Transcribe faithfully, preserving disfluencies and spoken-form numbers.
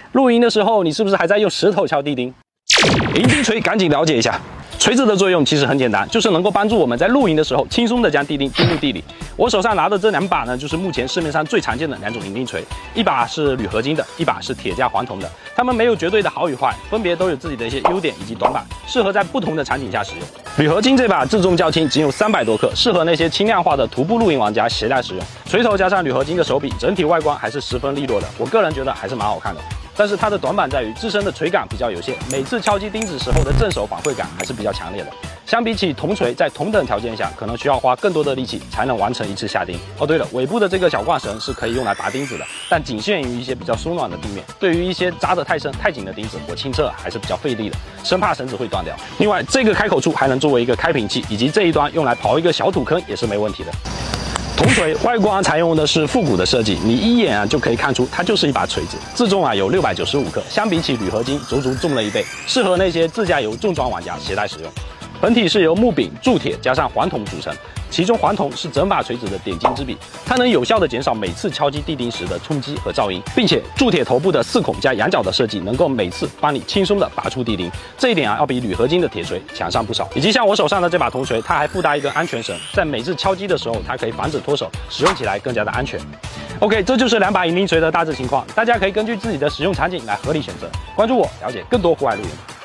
露营的时候，你是不是还在用石头敲地钉？银钉锤赶紧了解一下。 锤子的作用其实很简单，就是能够帮助我们在露营的时候轻松的将地钉钉入地里。我手上拿的这两把呢，就是目前市面上最常见的两种银钉锤，一把是铝合金的，一把是铁加黄铜的。它们没有绝对的好与坏，分别都有自己的一些优点以及短板，适合在不同的场景下使用。铝合金这把自重较轻，仅有三百多克，适合那些轻量化的徒步露营玩家携带使用。锤头加上铝合金的手柄，整体外观还是十分利落的，我个人觉得还是蛮好看的。 但是它的短板在于自身的锤感比较有限，每次敲击钉子时候的正手反馈感还是比较强烈的。相比起铜锤，在同等条件下，可能需要花更多的力气才能完成一次下钉。哦，对了，尾部的这个小挂绳是可以用来拔钉子的，但仅限于一些比较松软的地面。对于一些扎得太深、太紧的钉子，我清测还是比较费力的，生怕绳子会断掉。另外，这个开口处还能作为一个开瓶器，以及这一端用来刨一个小土坑也是没问题的。 铜锤外观采用的是复古的设计，你一眼啊就可以看出它就是一把锤子。自重啊有六百九十五克，相比起铝合金足足重了一倍，适合那些自驾游重装玩家携带使用。本体是由木柄、铸铁加上黄铜组成，其中黄铜是整把锤子的点睛之笔，它能有效地减少每次敲击地钉时的冲击和噪音，并且铸铁头部的四孔加仰角的设计，能够每次帮你轻松地拔出地钉。这一点啊要比铝合金的铁锤强上不少。以及像我手上的这把铜锤，它还附带一根安全绳，在每次敲击的时候，它可以防止脱手，使用起来更加的安全。OK， 这就是两把银钉锤的大致情况，大家可以根据自己的使用场景来合理选择。关注我，了解更多户外露营。